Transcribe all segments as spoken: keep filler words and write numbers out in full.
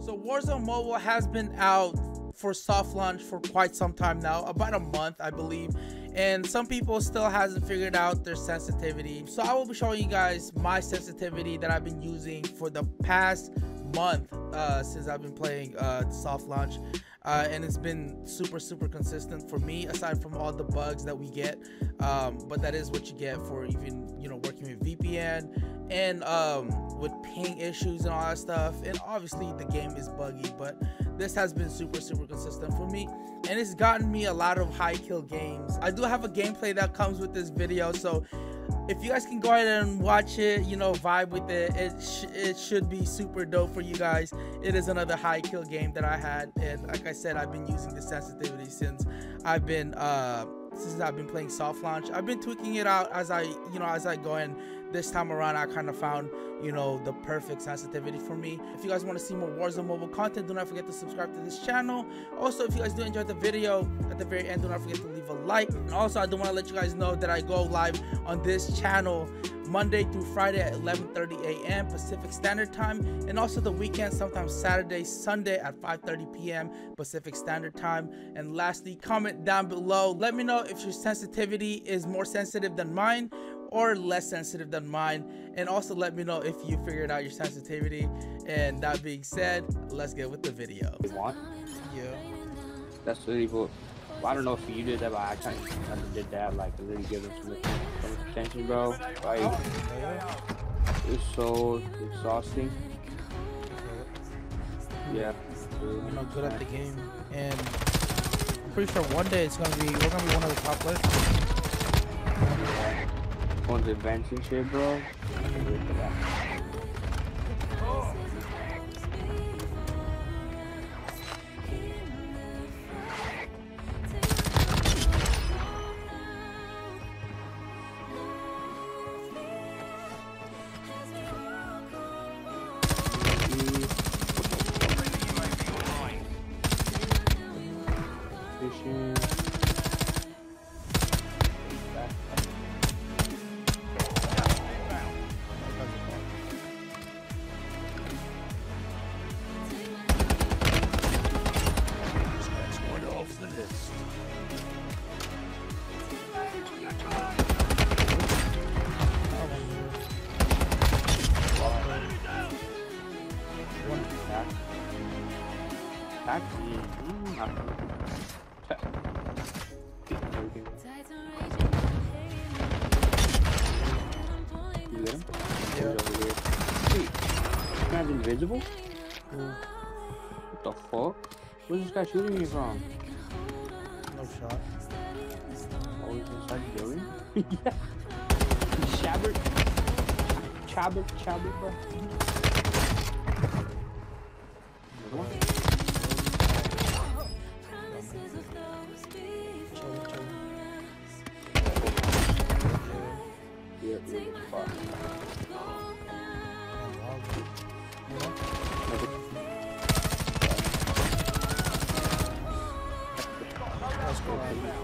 So Warzone Mobile has been out for soft launch for quite some time now, about a month I believe, and some people still hasn't figured out their sensitivity. So I will be showing you guys my sensitivity that I've been using for the past month uh, since I've been playing uh, soft launch, uh, and it's been super super consistent for me, aside from all the bugs that we get, um, but that is what you get for even, you know, working with V P N and um, with ping issues and all that stuff. And obviously the game is buggy, but this has been super super consistent for me, and it's gotten me a lot of high kill games. I do have a gameplay that comes with this video, so if you guys can go ahead and watch it, you know, vibe with it, it, sh it should be super dope for you guys. It is another high kill game that I had, and like I said, I've been using the sensitivity since I've been uh since I've been playing soft launch. I've been tweaking it out as I, you know, as I go in. This time around, I kind of found, you know, the perfect sensitivity for me. If you guys want to see more Warzone Mobile content, do not forget to subscribe to this channel. Also, if you guys do enjoy the video, at the very end, do not forget to leave a like. And also, I do want to let you guys know that I go live on this channel Monday through Friday at eleven thirty a m Pacific Standard Time, and also the weekend, sometimes Saturday, Sunday at five thirty p m Pacific Standard Time. And lastly, comment down below. Let me know if your sensitivity is more sensitive than mine or less sensitive than mine, and also let me know if you figured out your sensitivity. And that being said, let's get with the video. You want? Yeah. That's really cool. Well, I don't know if you did that, but I kind of did that, like really give them some, some attention, bro. Like, Oh. it's so exhausting. Yeah. You know, good at the game, and I'm pretty sure one day it's gonna be, we're gonna be one of the top players. Going to events and shit, bro. Fishing. Back? Mm, not You get him? Yeah. Over here. Wait, this man's invisible? Ooh, What the fuck? Where's this guy shooting me from? no shot. Oh, he's inside the building? Yeah. Shabbert. Chabbert, chabbert, bro. Another one? Yeah, yeah, fuck. Let's go.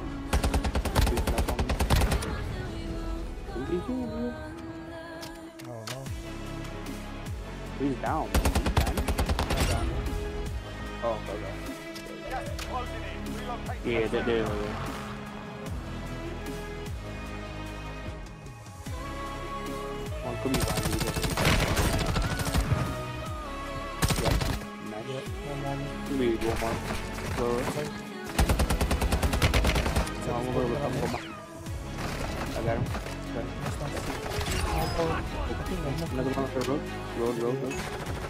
He's doing good. I don't know. He's down. He's down. Oh, okay. Yeah, they did. One could be behind you. Yep. Nice. Yep, one moment. Could be one more. Slower. No, I'm over with. I'm over. I got him. Got him. Another one on the road. Road, road, road.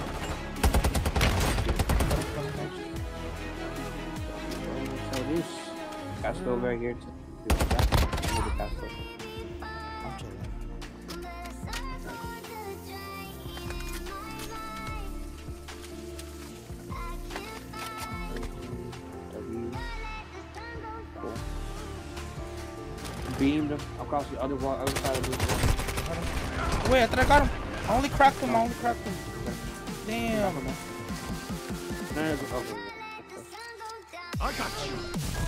So this castle over here too. Another castle. I'm chilling. Beamed him across the other wall, other side of the wall. Wait, I thought I got him. I only cracked him. I only cracked him. Damn. No, no, no, okay. I got you.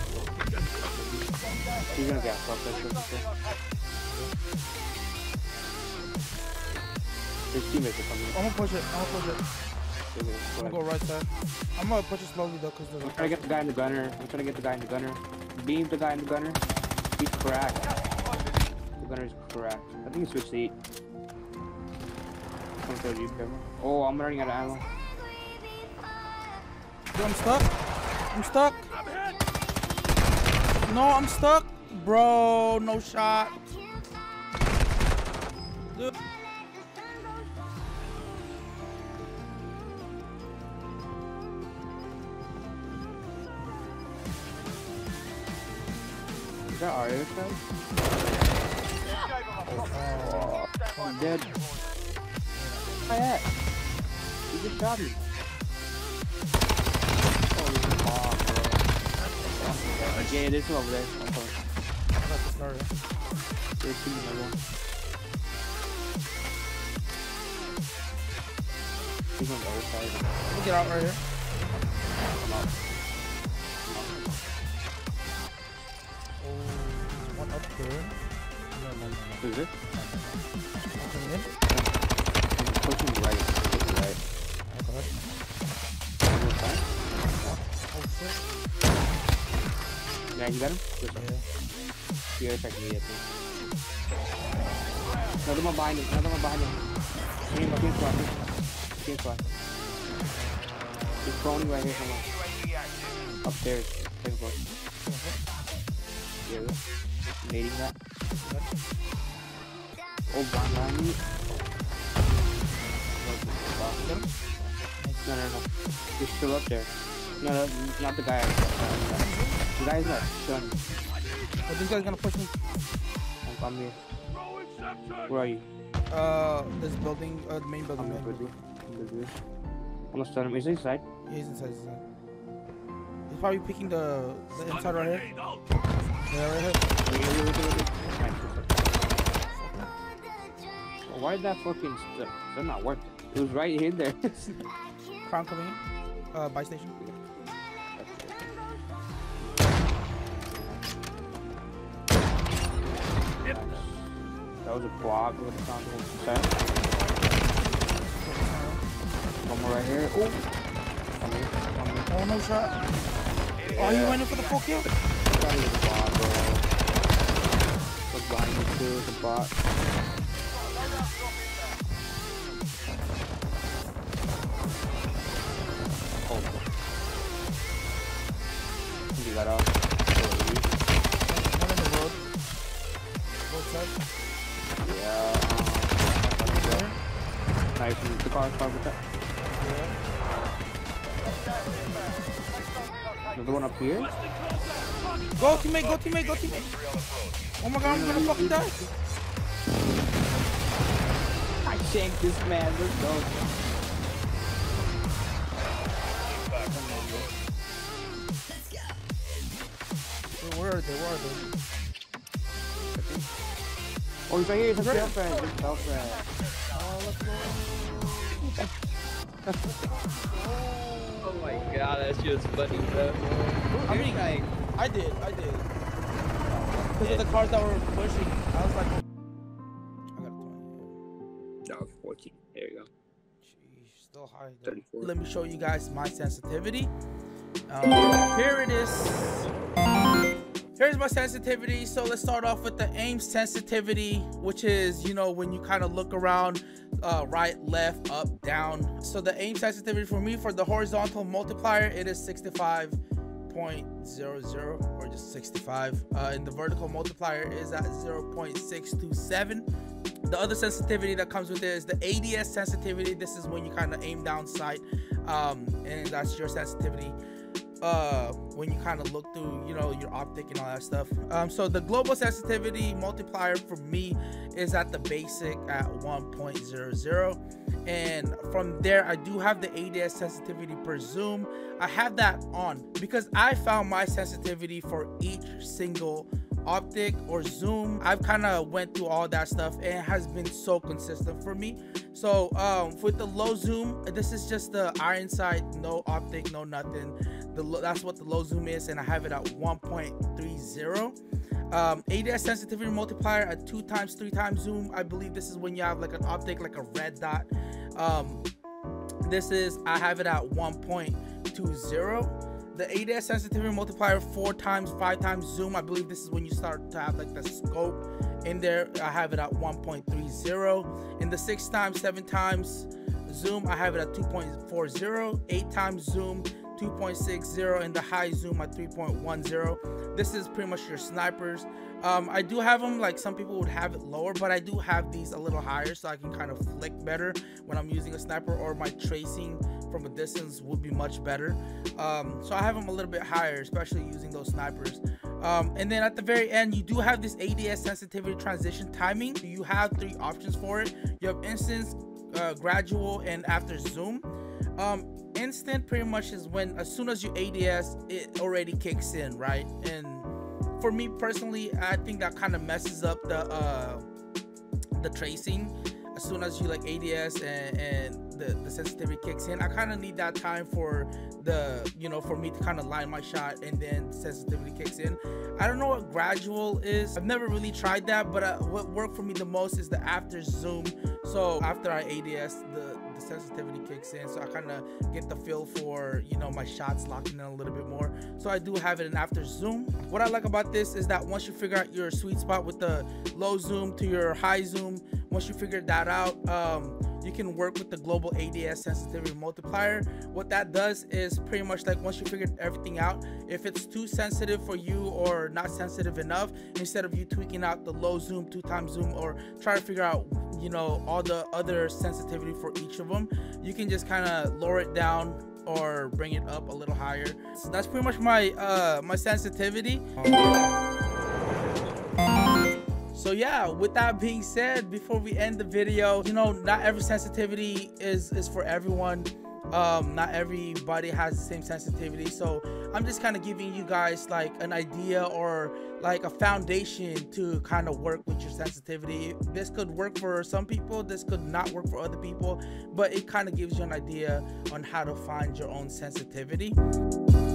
He's gonna gas off that shit. His teammates are coming. I'm gonna push it. I'm gonna push it. I'm gonna go right side. I'm gonna push it slowly though, cause I'm trying to get the guy in the gunner. I'm trying to get the guy in the gunner. Beam the guy in the gunner. He's cracked. The gunner's cracked. I think he switched seat. Oh, I'm running out of ammo. Dude, I'm stuck. I'm stuck. No, I'm stuck. Bro, no shot. Dude. Is that Ario side? Oh, I'm dead. Where am I at? You just shot me. Yeah, it is over there. I'm coming. I got this car. There's two in my one. He's on the other side. We'll get out right here. I'm out. Oh, there's one up there. No, no, no, no. Who's it? I'm coming in. I'm pushing right. Pushing right. Oh, God. Oh, shit. Yeah, you got him? This one. Yeah. He affected me, I think. Another one behind him. Another one behind him. Team, team squad. Team squad. He's crawling right here somewhere. Upstairs. Second floor. Yeah, nading that. Oh, behind me. No, no, no. He's still up there. No, no, not the guy. The guy's not done. Oh, this guy's gonna push me. I'm, I'm here. Where are you? Uh, this building, uh, the main building. I'm main with building. you. I'm with you. Almost done him. Is he inside? Yeah, he's inside, he's inside. He's probably picking the, the inside right here. Yeah, right here. Wait, wait, wait, wait, wait. Oh, why did that fucking stuff? That not work? It was right in there. Crown coming in. Uh, buy station. That was a quad with the sound of set. One more right here. Oh! Come here, come here. Oh, no shot. Yeah. Oh, you went in for the full kill? That was a quad, bro. What's behind you too? It's a bot. Oh. You got off. One in the road. Both sides. Yeah. Um, nice. The car, car with that. Yeah. Another one up here. Go teammate, go teammate, go teammate. Oh my god, I'm gonna fucking die. I shanked this man. Let's go. Where are they? Where are they? Oh, he's right here. He's a girlfriend. His girlfriend. Oh, let's go. Oh my god, that shit was funny, bro. I mean, like, I did, I did. Because of the cars that were pushing, I was like, I got a twenty. No, fourteen. There you go. Sheesh, still high. Though. thirty-four. Let me show you guys my sensitivity. Um, here it is. Here's my sensitivity. So let's start off with the aim sensitivity, which is, you know, when you kind of look around, uh, right, left, up, down. So the aim sensitivity for me, for the horizontal multiplier, it is sixty-five point zero zero or just sixty-five. Uh, and the vertical multiplier is at zero point six two seven. The other sensitivity that comes with it is the A D S sensitivity. This is when you kind of aim down sight, um, and that's your sensitivity. Uh, when you kind of look through, you know, your optic and all that stuff. Um, so the global sensitivity multiplier for me is at the basic at one point zero zero, and from there I do have the A D S sensitivity per zoom. I have that on because I found my sensitivity for each single optic or zoom. I've kind of went through all that stuff and it has been so consistent for me. So um with the low zoom, this is just the iron sight, no optic, no nothing. The that's what the low zoom is, and I have it at one point three zero. um A D S sensitivity multiplier at two times three times zoom. I believe this is when you have like an optic, like a red dot. um This is, I have it at one point two zero. The A D S sensitivity multiplier, four times, five times zoom. I believe this is when you start to have like the scope in there. I have it at one point three zero. In the six times, seven times zoom, I have it at two point four zero. Eight times zoom, two point six zero, and the high zoom at three point one zero. This is pretty much your snipers. Um, I do have them, like some people would have it lower, but I do have these a little higher so I can kind of flick better when I'm using a sniper, or my tracing from a distance would be much better. Um, so I have them a little bit higher, especially using those snipers. Um, and then at the very end, you do have this A D S sensitivity transition timing. You have three options for it. You have instant, uh, gradual, and after zoom. Um, instant pretty much is when, as soon as you A D S, it already kicks in, right? And for me personally, I think that kind of messes up the uh, the tracing. As soon as you like A D S and, and the, the sensitivity kicks in, I kind of need that time for the, you know, for me to kind of line my shot, and then sensitivity kicks in. I don't know what gradual is. I've never really tried that, but uh, what worked for me the most is the after zoom. So after I A D S, the, the sensitivity kicks in, so I kind of get the feel for, you know, my shots locking in a little bit more. So I do have it in after zoom. What I like about this is that once you figure out your sweet spot with the low zoom to your high zoom, once you figure that out, um, you can work with the global A D S sensitivity multiplier. What that does is pretty much like, once you figured everything out, if it's too sensitive for you or not sensitive enough, instead of you tweaking out the low zoom, two times zoom, or try to figure out, you know, all the other sensitivity for each of them, you can just kind of lower it down or bring it up a little higher. So that's pretty much my uh my sensitivity. So yeah, with that being said, before we end the video, you know, not every sensitivity is is for everyone. Um not everybody has the same sensitivity, so I'm just kind of giving you guys like an idea, or like a foundation to kind of work with your sensitivity. This could work for some people, this could not work for other people, but it kind of gives you an idea on how to find your own sensitivity.